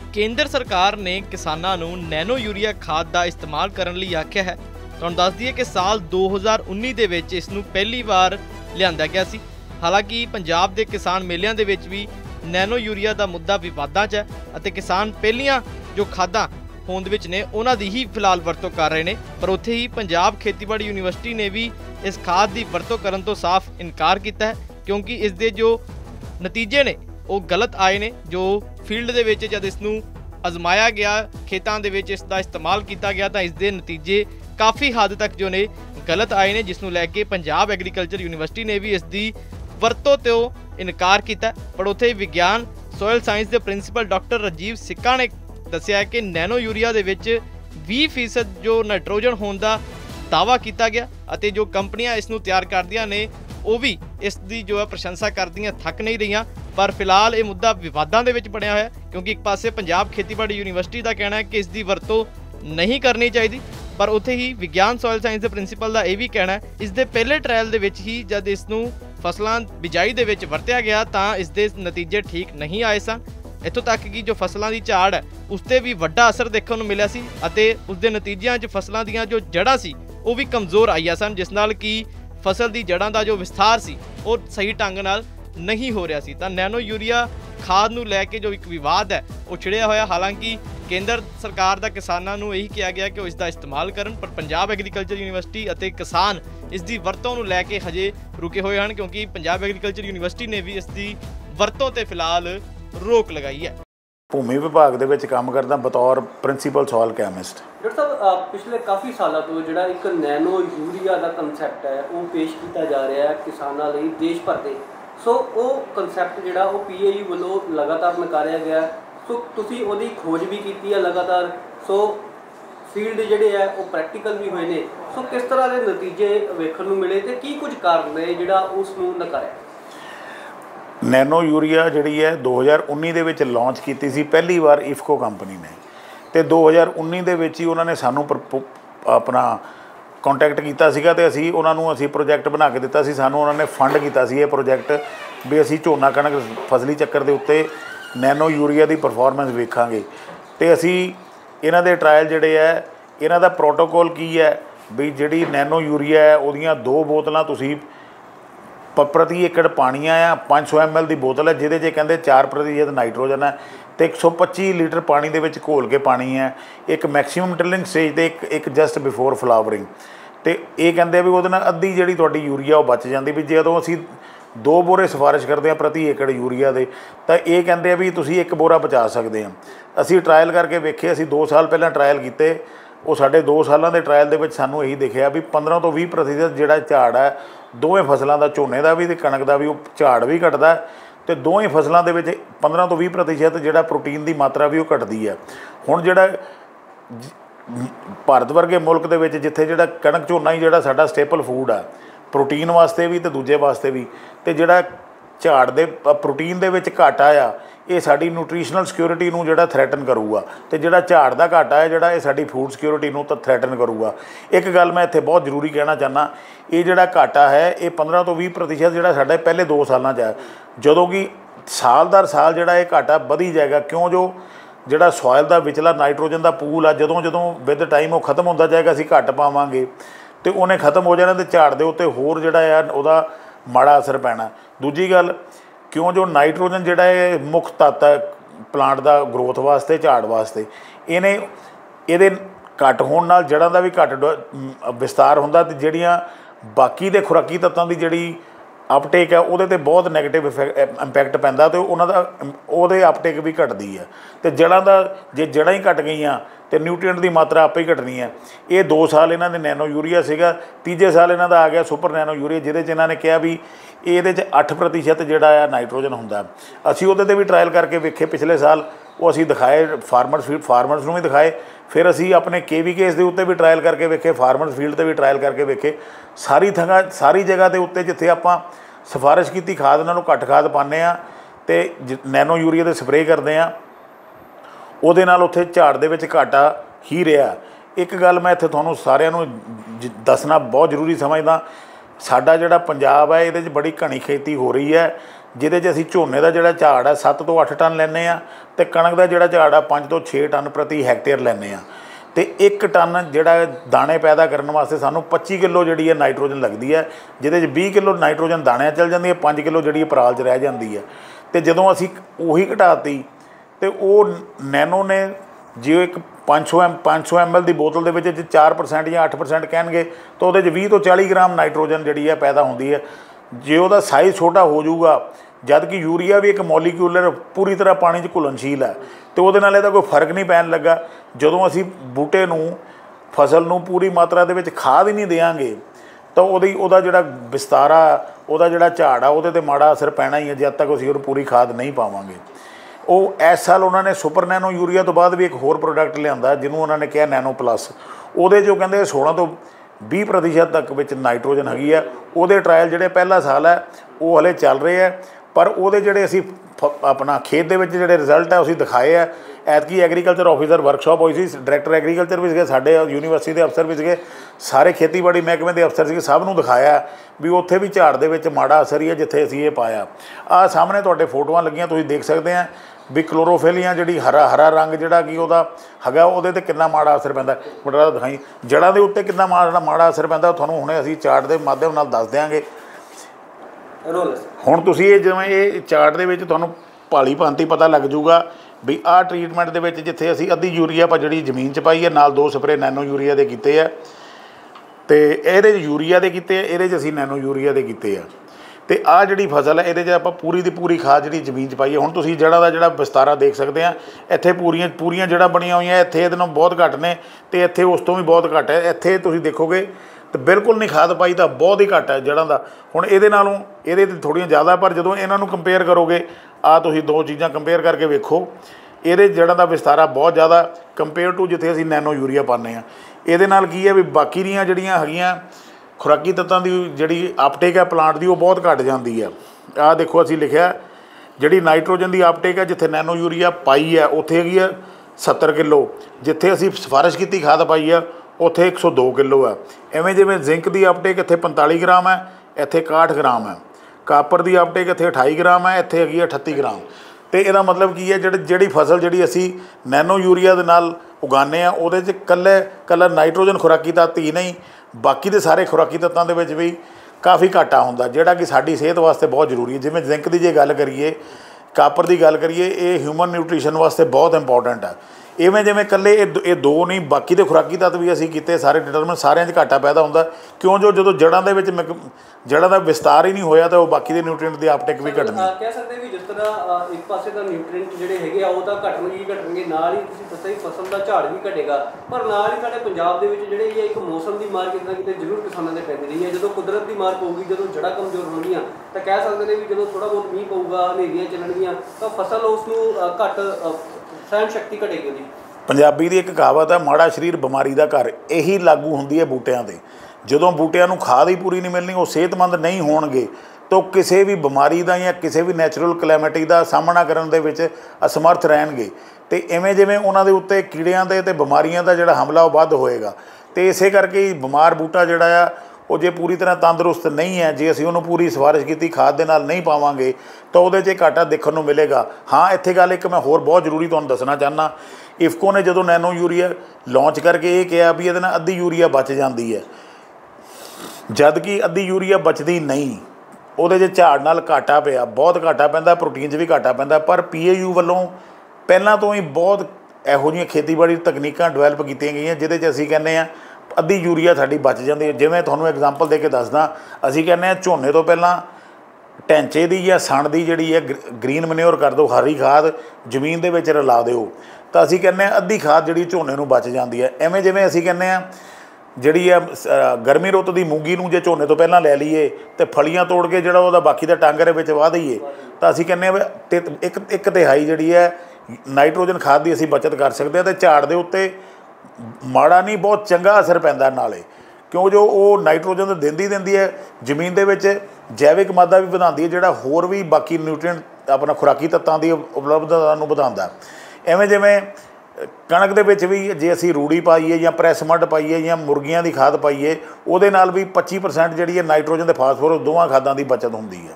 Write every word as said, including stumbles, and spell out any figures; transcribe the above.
केंद्र सरकार ने किसानां नूं नैनो यूरिया खाद का इस्तेमाल करने लई आख्या है। तुहानूं दस दईए कि साल दो हज़ार उन्नी दे विच इस नूं पहली बार लिआंदा गया सी। हालांकि पंजाब के किसान मेलिਆਂ ਦੇ ਵਿੱਚ भी नैनो यूरिया का मुद्दा विवादां 'ਚ है ਅਤੇ किसान ਪਹਿਲੀਆਂ जो खादां होंद विच ने उन्हां दी ही फिलहाल वरतों कर रहे हैं। पर उत्थे ही पंजाब खेतीबाड़ी यूनीवर्सिटी ने भी इस खाद की वरतों करन तो साफ इनकार किया है, क्योंकि इस दे जो नतीजे ने वो गलत आए ने। जो फील्ड दे विच जद इसनूं आजमाया गया, खेतां दे विच इसदा इस्तेमाल किया गया, तो इसके नतीजे काफ़ी हद तक जो ने गलत आए ने, जिसनूं लैके पंजाब एग्रीकल्चर यूनीवर्सिटी ने भी इसकी वरतों तो इनकार किया। पर उत्थे विज्ञान सोयल साइंस के प्रिंसीपल डॉक्टर राजीव सिक्का ने दस्सिया कि नैनो यूरिया दे विच बीस फीसद जो नाइट्रोजन होने का दावा किया गया और जो कंपनियां इसनूं तैयार करदियां ने वो भी इसकी जो है प्रशंसा करदियां थक नहीं रही। पर फिलहाल ये मुद्दा विवादां दे विच बनया होया, क्योंकि एक पासे पंजाब खेतीबाड़ी यूनीवर्सिटी का कहना है कि इसकी वरतों नहीं करनी चाहिए, पर उत्थे ही विज्ञान सॉयल साइंस के प्रिंसीपल का यह भी कहना है इस दे पहले ट्रायल दे विच ही जब इसनूं फसलों बिजाई दे विच वरत्या गया तो इसके नतीजे ठीक नहीं आए सन। इत्थों तक कि जो फसलों की झाड़ है उस पर भी वड्डा असर देखने को मिला सी अते उसके नतीजों च फसलों दी जो जड़ां सी वो भी कमज़ोर आईयां सन, जिस नाल कि फसल की जड़ां का जो विस्तार सी वो सही ढंग नाल नहीं हो रहा सी। तां नैनो यूरिया खाद नूं लैके जो एक विवाद है वो छिड़िया होया। हालांकि केंद्र सरकार का किसानों नूं यही कहा गया कि इसका इस्तेमाल करन, पर पंजाब एग्रीकल्चर यूनीवर्सिटी अते किसान इसकी वरतों नूं लैके हजे रुके हुए हैं, क्योंकि पंजाब एग्रीकल्चर यूनीवर्सिटी ने भी इसकी वरतों ते फिलहाल रोक लगाई है। भूमि विभाग दे विच काम करदा बतौर प्रिंसीपल सॉइल कैमिस्ट। डॉक्टर साहब पिछले काफ़ी सालों तो जिहड़ा एक नैनो यूरिया का कंसैप्ट है वो पेश किया जा रहा है किसानों लई देश भर दे। सो वो कंसैप्ट जिहड़ा वो पी ए यू वालों लगातार नकारिया गया। सो तुसीं उहदी खोज भी की है लगातार, सो फील्ड जिहड़े है वो प्रैक्टिकल भी हुए ने। सो किस तरह के नतीजे वेखण नूं मिले ते की कुछ कारण ने जिहड़ा उस नूं नकारिया? नैनो यूरिया जिहड़ी है दो हज़ार उन्नी दे विच लॉन्च की सी पहली बार इफको कंपनी ने, तो दो हज़ार उन्नी दे विच ही उन्होंने सानू अपना कॉन्टैक्ट किया सीगा ते असी उन्होंने असी प्रोजैक्ट बना के दिता सी। सानू उन्होंने फंड किया सी ये प्रोजैक्ट भी असी झोना कणक फसली चक्कर के उत्ते नैनो यूरिया की परफॉर्मेंस वेखांगे, तो असी इन्हां दे ट्रायल जिहड़े है इन्हां दा प्रोटोकॉल की है भी जिहड़ी नैनो यूरिया है उहदियां दो बोतलां तुसीं प्रति एकड़ पानी आ पाँच सौ एम एल की बोतल है जिहदे च कहते चार प्रतिशत नाइट्रोजन है, तो एक सौ पच्ची लीटर पानी दे विच घोल के पानी है, एक मैक्सीमम टिलिंग स्टेज ते एक एक जस्ट बिफोर फ्लावरिंग। तो ये कहते भी वो अद्धी जी तुहाडी यूरिया वो बच जाती भी जो असी दो बोरे सिफारिश करते हैं प्रति एकड़ यूरिया के, तो ये कहते भी तुसीं एक बोरा बचा सकते हैं। असी ट्रायल करके वेखे, असी दो साल पहले ट्रायल किए, वो साढ़े दो सालों के ट्रायल के सानू यही दिखा भी पंद्रह तो भी प्रतिशत जोड़ा झाड़ है दोवें फसलों का झोने का भी तो कणक का भी वो झाड़ भी घटता है, तो दोवें फसलों के पंद्रह तो भी प्रतिशत जोड़ा प्रोटीन की मात्रा भी वो घटती है। हुण जोड़ा भारत वर्गे मुल्क के जिथे जोड़ा कणक झोना ही जोड़ा साडा स्टेपल फूड है प्रोटीन वास्ते भी तो दूजे वास्ते भी, तो जोड़ा झाड़ दे प्रोटीन दे विच घाटा आ ये साडी न्यूट्रीशनल सिक्योरिटी नूं जिहड़ा थ्रैटन करूगा, तो जिहड़ा झाड़ दा घाटा है जिहड़ा ये साडी फूड सिक्योरिटी नूं तो थ्रैटन करूगा। एक गल मैं इत्थे बहुत जरूरी कहना चाहना, ये जिहड़ा घाटा है ये पंद्रह तो भी प्रतिशत जिहड़ा साडे पहले दो सालां च है, जदों कि साल दर साल जिहड़ा ये घाटा वधी जाएगा, क्यों जो जिहड़ा सॉयल दा विचला नाइट्रोजन दा पूल आ जदों जदों विद टाइम वो खत्म होंदा जाएगा, असीं घट पावांगे तो उन्हें खत्म हो जाना, तो झाड़ दे उत्ते होर जिहड़ा है उहदा माड़ा असर पैना। दूजी गल क्यों जो नाइट्रोजन जिहड़ा है मुख्य तत्त है प्लांट का ग्रोथ वास्ते झाड़ वास्ते, इन्हें ये घट होने नाल जड़ां दा भी घट विस्तार होंदा, ते जिहड़ियां बाकी दे खुराकी तत्तां दी जिहड़ी अपटेक है वो बहुत नैगेटिव इंपैक्ट पैंदा, तो उन्हां दा उहदे अपटेक भी घटदी है। तो जड़ां दा जे जड़ां ही घट गईयां तो न्यूट्रीएंट की मात्रा आपे ही घटनी है। ये दो साल इन्हां दे नैनो यूरिया सीगा, तीजे साल इन्हां दा आ गया सुपर नैनो यूरिया जिहदे च इन्हां ने कहा भी ये अठ प्रतिशत जिहड़ा आ नाइट्रोजन हुंदा। असीं उहदे ते भी ट्रायल करके वेखे पिछले साल, वो असीं दिखाए फार्मर्स फील्ड फार्मर्स नूं भी दिखाए, फिर असीं अपने के वी केस के उत्ते भी ट्रायल करके वेखे, फार्मर्स फील्ड ते भी ट्रायल करके वेखे। सारी थां सारी जगह के उत्ते जिथे आपां सिफारिश की खाद नालों घट खाद पाने आ ते नैनो यूरिया दे स्प्रे करते हैं, ਉਹਦੇ ਨਾਲ ਉੱਥੇ ਝਾੜ ਦੇ ਵਿੱਚ ਘਾਟਾ ਹੀ ਰਿਹਾ। ਇੱਕ ਗੱਲ ਮੈਂ ਇੱਥੇ ਤੁਹਾਨੂੰ ਸਾਰਿਆਂ ਨੂੰ ਦੱਸਣਾ ਬਹੁਤ ਜ਼ਰੂਰੀ ਸਮਝਦਾ, ਸਾਡਾ ਜਿਹੜਾ ਪੰਜਾਬ ਹੈ ਇਹਦੇ 'ਚ ਬੜੀ ਘਣੀ ਖੇਤੀ ਹੋ ਰਹੀ ਹੈ, ਜਿਹਦੇ 'ਚ ਅਸੀਂ ਝੋਨੇ ਦਾ ਜਿਹੜਾ ਝਾੜ ਹੈ ਸੱਤ ਤੋਂ ਅੱਠ ਟਨ ਲੈਂਦੇ ਹਾਂ ਅਤੇ ਕਣਕ ਦਾ ਜਿਹੜਾ ਝਾੜ ਆ ਪੰਜ ਤੋਂ ਛੇ ਟਨ ਪ੍ਰਤੀ ਹੈਕਟੇਅਰ ਲੈਂਦੇ ਹਾਂ। ਅਤੇ ਇੱਕ ਟਨ ਜਿਹੜਾ ਦਾਣੇ ਪੈਦਾ ਕਰਨ ਵਾਸਤੇ ਸਾਨੂੰ ਪੱਚੀ ਕਿਲੋ ਜਿਹੜੀ ਹੈ ਨਾਈਟ੍ਰੋਜਨ ਲੱਗਦੀ ਹੈ, ਜਿਹਦੇ 'ਚ ਵੀਹ ਕਿਲੋ ਨਾਈਟ੍ਰੋਜਨ ਦਾਣਿਆਂ ਚੱਲ ਜਾਂਦੀ ਹੈ, ਪੰਜ ਕਿਲੋ ਜਿਹੜੀ ਪਰਾਲ 'ਚ ਰਹਿ ਜਾਂਦੀ ਹੈ। ਅਤੇ ਜਦੋਂ ਅਸੀਂ ਉਹੀ ਘਟਾਤੀ ਅਤੇ ਉਹ ਨੈਨੋ ਨੇ ਜੇ ਇੱਕ ਪੰਜ ਸੌ ਐਮ ਪੰਜ ਸੌ ਐਮ ਐਲ ਦੀ ਬੋਤਲ ਦੇ ਵਿੱਚ ਜੇ ਚਾਰ ਪਰਸੈਂਟ ਜਾਂ ਅੱਠ ਪਰਸੈਂਟ ਕਹਿਣਗੇ ਤਾਂ ਉਹਦੇ 'ਚ ਵੀਹ ਤੋਂ ਚਾਲੀ ਗ੍ਰਾਮ ਨਾਈਟ੍ਰੋਜਨ ਜਿਹੜੀ ਹੈ ਪੈਦਾ ਹੁੰਦੀ ਹੈ। ਜੇ ਉਹਦਾ ਸਾਈਜ਼ ਛੋਟਾ ਹੋ ਜਾਊਗਾ, ਜਦ ਕਿ ਯੂਰੀਆ ਵੀ ਇੱਕ ਮੋਲੀਕਿਊਲਰ ਪੂਰੀ ਤਰ੍ਹਾਂ ਪਾਣੀ 'ਚ ਘੁਲਣਸ਼ੀਲ ਹੈ, ਅਤੇ ਉਹਦੇ ਨਾਲ ਇਹਦਾ ਕੋਈ ਫਰਕ ਨਹੀਂ ਪੈਣ ਲੱਗਾ। ਜਦੋਂ ਅਸੀਂ ਬੂਟੇ ਨੂੰ ਫਸਲ ਨੂੰ ਪੂਰੀ ਮਾਤਰਾ ਦੇ ਵਿੱਚ ਖਾਦ ਹੀ ਨਹੀਂ ਦੇਵਾਂਗੇ ਤਾਂ ਉਹਦੀ ਉਹਦਾ ਜਿਹੜਾ ਵਿਸਤਾਰਾ, ਉਹਦਾ ਜਿਹੜਾ ਝਾੜ ਆ ਉਹਦੇ 'ਤੇ ਮਾੜਾ ਅਸਰ ਪੈਣਾ ਹੀ ਹੈ, ਜਦ ਤੱਕ ਅਸੀਂ ਉਹਨੂੰ ਪੂਰੀ ਖਾਦ ਨਹੀਂ ਪਾਵਾਂਗੇ। ਉਹ ਇਸ ਸਾਲ ਉਹਨਾਂ ਨੇ ਸੁਪਰ ਨੈਨੋ ਯੂਰੀਆ ਤੋਂ ਬਾਅਦ ਵੀ ਇੱਕ ਹੋਰ ਪ੍ਰੋਡਕਟ ਲਿਆਂਦਾ ਜਿਹਨੂੰ ਉਹਨਾਂ ਨੇ ਕਿਹਾ ਨੈਨੋ ਪਲੱਸ। ਉਹਦੇ 'ਚੋਂ ਕਹਿੰਦੇ ਸੋਲਾਂ ਤੋਂ ਵੀਹ ਪ੍ਰਤੀਸ਼ਤ ਤੱਕ ਵਿੱਚ ਨਾਈਟ੍ਰੋਜਨ ਹੈਗੀ ਆ। ਉਹਦੇ ਟਰਾਇਲ ਜਿਹੜੇ ਪਹਿਲਾ ਸਾਲ ਹੈ ਉਹ ਹਲੇ ਚੱਲ ਰਹੇ ਹੈ, ਪਰ ਉਹਦੇ ਜਿਹੜੇ ਅਸੀਂ ਆਪਣਾ ਖੇਤ ਦੇ ਵਿੱਚ ਜਿਹੜੇ ਰਿਜ਼ਲਟ ਹੈ ਅਸੀਂ ਦਿਖਾਏ ਆ। ਐਤਕੀ ਐਗਰੀਕਲਚਰ ਆਫਿਸਰ ਵਰਕਸ਼ਾਪ ਹੋਈ ਸੀ, ਡਾਇਰੈਕਟਰ ਐਗਰੀਕਲਚਰ ਵੀ ਸੀਗੇ, ਸਾਡੇ ਯੂਨੀਵਰਸਿਟੀ ਦੇ ਅਫਸਰ ਵੀ ਸੀਗੇ, ਸਾਰੇ ਖੇਤੀਬਾੜੀ ਮਹਿਕਮੇ ਦੇ ਅਫਸਰ ਸੀਗੇ, ਸਭ ਨੂੰ ਦਿਖਾਇਆ ਵੀ ਉੱਥੇ ਵੀ ਝਾੜ ਦੇ ਵਿੱਚ ਮਾੜਾ ਅਸਰ ਹੀ ਹੈ ਜਿੱਥੇ ਅਸੀਂ ਇਹ ਪਾਇਆ। ਆਹ ਸਾਹਮਣੇ ਤੁਹਾਡੇ ਫੋਟੋਆਂ ਲੱਗੀਆਂ, ਤੁਸੀਂ ਦੇਖ ਸਕਦੇ ਆ ਵੀ ਕਲੋਰੋਫਿਲੀਆਂ ਜਿਹੜੀ ਹਰਾ ਹਰਾ ਰੰਗ ਜਿਹੜਾ ਕਿ ਉਹਦਾ ਹੈਗਾ ਉਹਦੇ 'ਤੇ ਕਿੰਨਾ ਮਾੜਾ ਅਸਰ ਪੈਂਦਾ। ਬੜਾ ਦਿਖਾਈ ਜੜ੍ਹਾਂ ਦੇ ਉੱਤੇ ਕਿੰਨਾ ਮਾੜਾ ਮਾੜਾ ਅਸਰ ਪੈਂਦਾ, ਤੁਹਾਨੂੰ ਹੁਣੇ ਅਸੀਂ ਚਾਰਟ ਦੇ ਮਾਧਿਅਮ ਨਾਲ ਦੱਸ ਦਿਆਂਗੇ। ਹੁਣ ਤੁਸੀਂ ਇਹ ਜਿਵੇਂ ਇਹ ਚਾਰਟ ਦੇ ਵਿੱਚ ਤੁਹਾਨੂੰ ਭਾਲੀ ਭਾਂਤੀ ਪਤਾ ਲੱਗ ਜੂਗਾ ਵੀ ਆਹ ਟਰੀਟਮੈਂਟ ਦੇ ਵਿੱਚ ਜਿੱਥੇ ਅਸੀਂ ਅੱਧੀ ਯੂਰੀਆ ਆਪਾਂ ਜਿਹੜੀ ਜ਼ਮੀਨ 'ਚ ਪਾਈ ਹੈ, ਨਾਲ ਦੋ ਸਪਰੇ ਨੈਨੋ ਯੂਰੀਆ ਦੇ ਕੀਤੇ ਆ, ਅਤੇ ਇਹਦੇ 'ਚ ਯੂਰੀਆ ਦੇ ਕੀਤੇ ਆ, ਇਹਦੇ 'ਚ ਅਸੀਂ ਨੈਨੋ ਯੂਰੀਆ ਦੇ ਕੀਤੇ ਆ। ਅਤੇ ਆਹ ਜਿਹੜੀ ਫਸਲ ਹੈ ਇਹਦੇ 'ਚ ਆਪਾਂ ਪੂਰੀ ਦੀ ਪੂਰੀ ਖਾਦ ਜਿਹੜੀ ਜ਼ਮੀਨ 'ਚ ਪਾਈ ਹੈ। ਹੁਣ ਤੁਸੀਂ ਜੜ੍ਹਾਂ ਦਾ ਜਿਹੜਾ ਵਿਸਤਾਰਾ ਦੇਖ ਸਕਦੇ ਆ, ਇੱਥੇ ਪੂਰੀਆਂ ਪੂਰੀਆਂ ਜੜ੍ਹਾਂ ਬਣੀਆਂ ਹੋਈਆਂ, ਇੱਥੇ ਇਹਦੇ ਨਾਲੋਂ ਬਹੁਤ ਘੱਟ ਨੇ ਅਤੇ ਇੱਥੇ ਉਸ ਤੋਂ ਵੀ ਬਹੁਤ ਘੱਟ ਹੈ। ਇੱਥੇ ਤੁਸੀਂ ਦੇਖੋਗੇ ਤਾਂ ਬਿਲਕੁਲ ਨਹੀਂ ਖਾਦ ਪਾਈ ਤਾਂ ਬਹੁਤ ਹੀ ਘੱਟ ਹੈ ਜੜ੍ਹਾਂ ਦਾ। ਹੁਣ ਇਹਦੇ ਨਾਲੋਂ ਇਹਦੇ 'ਤੇ ਥੋੜ੍ਹੀਆਂ ਜ਼ਿਆਦਾ, ਪਰ ਜਦੋਂ ਇਹਨਾਂ ਨੂੰ ਕੰਪੇਅਰ ਕਰੋਗੇ, ਆਹ ਤੁਸੀਂ ਦੋ ਚੀਜ਼ਾਂ ਕੰਪੇਅਰ ਕਰਕੇ ਵੇਖੋ, ਇਹਦੇ ਜੜ੍ਹਾਂ ਦਾ ਵਿਸਤਾਰਾ ਬਹੁਤ ਜ਼ਿਆਦਾ ਕੰਪੇਅਰ ਟੂ ਜਿੱਥੇ ਅਸੀਂ ਨੈਨੋ ਯੂਰੀਆ ਪਾਉਂਦੇ ਹਾਂ। ਇਹਦੇ ਨਾਲ ਕੀ ਹੈ ਵੀ ਬਾਕੀ ਦੀਆਂ ਜਿਹੜੀਆਂ ਹੈਗੀਆਂ ਖੁਰਾਕੀ ਤੱਤਾਂ ਦੀ ਜਿਹੜੀ ਆਪਟੇਕ ਹੈ ਪਲਾਂਟ ਦੀ ਉਹ ਬਹੁਤ ਘੱਟ ਜਾਂਦੀ ਹੈ। ਆਹ ਦੇਖੋ ਅਸੀਂ ਲਿਖਿਆ ਜਿਹੜੀ ਨਾਈਟ੍ਰੋਜਨ ਦੀ ਆਪਟੇਕ ਹੈ ਜਿੱਥੇ ਨੈਨੋ ਯੂਰੀਆ ਪਾਈ ਹੈ ਉੱਥੇ ਹੈਗੀ ਆ ਸੱਤਰ ਕਿਲੋ, ਜਿੱਥੇ ਅਸੀਂ ਸਿਫਾਰਿਸ਼ ਕੀਤੀ ਖਾਦ ਪਾਈ ਆ ਉੱਥੇ ਇੱਕ ਸੌ ਦੋ ਕਿਲੋ ਹੈ। ਐਵੇਂ ਜਿਵੇਂ ਜ਼ਿੰਕ ਦੀ ਆਪਟੇਕ ਇੱਥੇ ਪੰਤਾਲੀ ਗ੍ਰਾਮ ਹੈ, ਇੱਥੇ ਇਕਾਹਠ ਗ੍ਰਾਮ ਹੈ। ਕਾਪਰ ਦੀ ਆਪਟੇਕ ਇੱਥੇ ਅਠਾਈ ਗ੍ਰਾਮ ਹੈ, ਇੱਥੇ ਹੈਗੀ ਅਠੱਤੀ ਗ੍ਰਾਮ। ਅਤੇ ਇਹਦਾ ਮਤਲਬ ਕੀ ਹੈ ਜਿਹੜੇ ਜਿਹੜੀ ਫਸਲ ਜਿਹੜੀ ਅਸੀਂ ਨੈਨੋ ਯੂਰੀਆ ਦੇ ਨਾਲ ਉਗਾਉਂਦੇ ਹਾਂ ਉਹਦੇ 'ਚ ਇਕੱਲੇ ਇਕੱਲਾ ਨਾਈਟ੍ਰੋਜਨ ਖੁਰਾਕੀ ਤੱਤ ਹੀ ਨਹੀਂ, ਬਾਕੀ ਦੇ ਸਾਰੇ ਖੁਰਾਕੀ ਤੱਤਾਂ ਦੇ ਵਿੱਚ ਵੀ ਕਾਫੀ ਘਾਟਾ ਹੁੰਦਾ ਜਿਹੜਾ ਕਿ ਸਾਡੀ ਸਿਹਤ ਵਾਸਤੇ ਬਹੁਤ ਜ਼ਰੂਰੀ ਹੈ। ਜਿਵੇਂ ਜ਼ਿੰਕ ਦੀ ਜੇ ਗੱਲ ਕਰੀਏ, ਕਾਪਰ ਦੀ ਗੱਲ ਕਰੀਏ, ਇਹ ਹਿਊਮਨ ਨਿਊਟ੍ਰੀਸ਼ਨ ਵਾਸਤੇ ਬਹੁਤ ਇੰਪੋਰਟੈਂਟ ਹੈ। ਇਵੇਂ ਜਿਵੇਂ ਇਕੱਲੇ ਇਹ ਇਹ ਦੋ ਨਹੀਂ, ਬਾਕੀ ਦੇ ਖੁਰਾਕੀ ਤੱਤ ਵੀ ਅਸੀਂ ਕੀਤੇ ਸਾਰੇ ਡਿਟਰਮਿਨ, ਸਾਰਿਆਂ 'ਚ ਘਾਟਾ ਪੈਦਾ ਹੁੰਦਾ ਕਿਉਂ ਜੋ ਜਦੋਂ ਜੜ੍ਹਾਂ ਦੇ ਵਿੱਚ ਜੜ੍ਹਾਂ ਦਾ ਵਿਸਤਾਰ ਹੀ ਨਹੀਂ ਹੋਇਆ ਤਾਂ ਉਹ ਬਾਕੀ ਦੇ ਨਿਊਟ੍ਰੀਐਂਟ ਦੀ ਆਪਟੇਕ ਵੀ ਘਟਣੀ। ਕਹਿ ਸਕਦੇ ਵੀ ਜਿਸ ਤਰ੍ਹਾਂ ਇੱਕ ਪਾਸੇ ਤਾਂ ਨਿਊਟ੍ਰੀਐਂਟ ਜਿਹੜੇ ਹੈਗੇ ਆ ਉਹ ਤਾਂ ਘਟਣਗੇ ਹੀ ਘਟਣਗੇ, ਨਾਲ ਹੀ ਤੁਸੀਂ ਦੱਸਿਆ ਵੀ ਫਸਲ ਦਾ ਝਾੜ ਵੀ ਘਟੇਗਾ, ਪਰ ਨਾਲ ਹੀ ਸਾਡੇ ਪੰਜਾਬ ਦੇ ਵਿੱਚ ਜਿਹੜੇ ਇਹ ਇੱਕ ਮੌਸਮ ਦੀ ਮਾਰ ਕਿਤੇ ਨਾ ਕਿਤੇ ਜ਼ਰੂਰ ਕਿਸਾਨਾਂ ਦੇ ਪੈਂਦੀ ਰਹੀ ਹੈ। ਜਦੋਂ ਕੁਦਰਤ ਦੀ ਮਾਰ ਪਊਗੀ, ਜਦੋਂ ਜੜ੍ਹਾਂ ਕਮਜ਼ੋਰ ਹੋਣਗੀਆਂ ਤਾਂ ਕਹਿ ਸਕਦੇ ਨੇ ਵੀ ਜਦੋਂ ਥੋੜ੍ਹਾ ਬਹੁਤ ਮੀਂਹ ਪਊਗਾ, ਹਨੇਰੀਆਂ ਚੱਲਣਗੀਆਂ ਤਾਂ ਫਸਲ ਉਸ ਨੂੰ ਘੱਟ ਸਹਿਣ ਸ਼ਕਤੀ ਘਟੇਗੀ ਉਹਦੀ। ਪੰਜਾਬੀ ਦੀ ਇੱਕ ਕਹਾਵਤ ਹੈ, ਮਾੜਾ ਸਰੀਰ ਬਿਮਾਰੀ ਦਾ ਘਰ। ਇਹੀ ਲਾਗੂ ਹੁੰਦੀ ਹੈ ਬੂਟਿਆਂ 'ਤੇ। ਜਦੋਂ ਬੂਟਿਆਂ ਨੂੰ ਖਾਦ ਹੀ ਪੂਰੀ ਨਹੀਂ ਮਿਲਣੀ, ਉਹ ਸਿਹਤਮੰਦ ਨਹੀਂ ਹੋਣਗੇ ਤਾਂ ਕਿਸੇ ਵੀ ਬਿਮਾਰੀ ਦਾ ਜਾਂ ਕਿਸੇ ਵੀ ਨੈਚੁਰਲ ਕਲੈਮਿਟੀ ਦਾ ਸਾਹਮਣਾ ਕਰਨ ਦੇ ਵਿੱਚ ਅਸਮਰਥ ਰਹਿਣਗੇ। ਅਤੇ ਇਵੇਂ ਜਿਵੇਂ ਉਹਨਾਂ ਦੇ ਉੱਤੇ ਕੀੜਿਆਂ ਦੇ ਅਤੇ ਬਿਮਾਰੀਆਂ ਦਾ ਜਿਹੜਾ ਹਮਲਾ ਉਹ ਵੱਧ ਹੋਏਗਾ। ਅਤੇ ਇਸੇ ਕਰਕੇ ਹੀ ਬਿਮਾਰ ਬੂਟਾ ਜਿਹੜਾ ਆ ਉਹ ਜੇ ਪੂਰੀ ਤਰ੍ਹਾਂ ਤੰਦਰੁਸਤ ਨਹੀਂ ਹੈ, ਜੇ ਅਸੀਂ ਉਹਨੂੰ ਪੂਰੀ ਸਿਫਾਰਿਸ਼ ਕੀਤੀ ਖਾਦ ਦੇ ਨਾਲ ਨਹੀਂ ਪਾਵਾਂਗੇ ਤਾਂ ਉਹਦੇ 'ਚ ਘਾਟਾ ਦੇਖਣ ਨੂੰ ਮਿਲੇਗਾ। ਹਾਂ, ਇੱਥੇ ਗੱਲ ਇੱਕ ਮੈਂ ਹੋਰ ਬਹੁਤ ਜ਼ਰੂਰੀ ਤੁਹਾਨੂੰ ਦੱਸਣਾ ਚਾਹੁੰਦਾ, ਇਫਕੋ ਨੇ ਜਦੋਂ ਨੈਨੋ ਯੂਰੀਆ ਲਾਂਚ ਕਰਕੇ ਇਹ ਕਿਹਾ ਵੀ ਇਹਦੇ ਨਾਲ ਅੱਧੀ ਯੂਰੀਆ ਬਚ ਜਾਂਦੀ ਹੈ, ਜਦ ਕਿ ਅੱਧੀ ਯੂਰੀਆ ਬਚਦੀ ਨਹੀਂ। ਉਹਦੇ 'ਚ ਝਾੜ ਨਾਲ ਘਾਟਾ ਪਿਆ, ਬਹੁਤ ਘਾਟਾ ਪੈਂਦਾ, ਪ੍ਰੋਟੀਨ 'ਚ ਵੀ ਘਾਟਾ ਪੈਂਦਾ। ਪਰ ਪੀ ਏ ਯੂ ਵੱਲੋਂ ਪਹਿਲਾਂ ਤੋਂ ਹੀ ਬਹੁਤ ਇਹੋ ਜਿਹੀਆਂ ਖੇਤੀਬਾੜੀ ਤਕਨੀਕਾਂ ਡਿਵੈਲਪ ਕੀਤੀਆਂ ਗਈਆਂ ਜਿਹਦੇ 'ਚ ਅਸੀਂ ਕਹਿੰਦੇ ਹਾਂ ਅੱਧੀ ਯੂਰੀਆ ਸਾਡੀ ਬਚ ਜਾਂਦੀ ਹੈ। ਜਿਵੇਂ ਤੁਹਾਨੂੰ ਐਗਜ਼ਾਮਪਲ ਦੇ ਕੇ ਦੱਸਦਾ, ਅਸੀਂ ਕਹਿੰਦੇ ਹਾਂ ਝੋਨੇ ਤੋਂ ਪਹਿਲਾਂ ਢੈਂਚੇ ਦੀ ਜਾਂ ਸਣ ਦੀ ਜਿਹੜੀ ਹੈ ਗ੍ਰੀਨ ਮਨਿਓਰ ਕਰ ਦਿਓ, ਹਰੀ ਖਾਦ ਜ਼ਮੀਨ ਦੇ ਵਿੱਚ ਰਲਾ ਦਿਓ, ਤਾਂ ਅਸੀਂ ਕਹਿੰਦੇ ਹਾਂ ਅੱਧੀ ਖਾਦ ਜਿਹੜੀ ਝੋਨੇ ਨੂੰ ਬਚ ਜਾਂਦੀ ਹੈ। ਐਵੇਂ ਜਿਵੇਂ ਅਸੀਂ ਕਹਿੰਦੇ ਹਾਂ ਜਿਹੜੀ ਆ ਗਰਮੀ ਰੁੱਤ ਦੀ ਮੂੰਗੀ ਨੂੰ ਜੇ ਝੋਨੇ ਤੋਂ ਪਹਿਲਾਂ ਲੈ ਲਈਏ ਅਤੇ ਫਲੀਆਂ ਤੋੜ ਕੇ ਜਿਹੜਾ ਉਹਦਾ ਬਾਕੀ ਦਾ ਟਾਂਗਰ ਦੇ ਵਿੱਚ ਵਾਹ ਦਈਏ ਤਾਂ ਅਸੀਂ ਕਹਿੰਦੇ ਹਾਂ ਵੀ ਤੇ ਇੱਕ ਇੱਕ ਤਿਹਾਈ ਜਿਹੜੀ ਹੈ ਨਾਈਟ੍ਰੋਜਨ ਖਾਦ ਦੀ ਅਸੀਂ ਬਚਤ ਕਰ ਸਕਦੇ ਹਾਂ। ਅਤੇ ਝਾੜ ਦੇ ਉੱਤੇ ਮਾੜਾ ਨਹੀਂ, ਬਹੁਤ ਚੰਗਾ ਅਸਰ ਪੈਂਦਾ ਨਾਲੇ, ਕਿਉਂ ਜੋ ਉਹ ਨਾਈਟ੍ਰੋਜਨ ਤਾਂ ਦਿੰਦੀ ਦਿੰਦੀ ਹੈ, ਜ਼ਮੀਨ ਦੇ ਵਿੱਚ ਜੈਵਿਕ ਮਾਦਾ ਵੀ ਵਧਾਉਂਦੀ ਹੈ ਜਿਹੜਾ ਹੋਰ ਵੀ ਬਾਕੀ ਨਿਊਟ੍ਰੀਐਂਟ ਆਪਣਾ ਖੁਰਾਕੀ ਤੱਤਾਂ ਦੀ ਉਪਲਬਧਤਾ ਨੂੰ ਵਧਾਉਂਦਾ। ਐਵੇਂ ਜਿਵੇਂ ਕਣਕ ਦੇ ਵਿੱਚ ਵੀ ਜੇ ਅਸੀਂ ਰੂੜੀ ਪਾਈਏ ਜਾਂ ਪ੍ਰੈਸ ਮੱਡ ਪਾਈਏ ਜਾਂ ਮੁਰਗੀਆਂ ਦੀ ਖਾਦ ਪਾਈਏ, ਉਹਦੇ ਨਾਲ ਵੀ ਪੱਚੀ ਪਰਸੈਂਟ ਜਿਹੜੀ ਹੈ ਨਾਈਟ੍ਰੋਜਨ ਅਤੇ ਫਾਸਫੋਰਸ ਦੋਵਾਂ ਖਾਦਾਂ ਦੀ ਬਚਤ ਹੁੰਦੀ ਹੈ।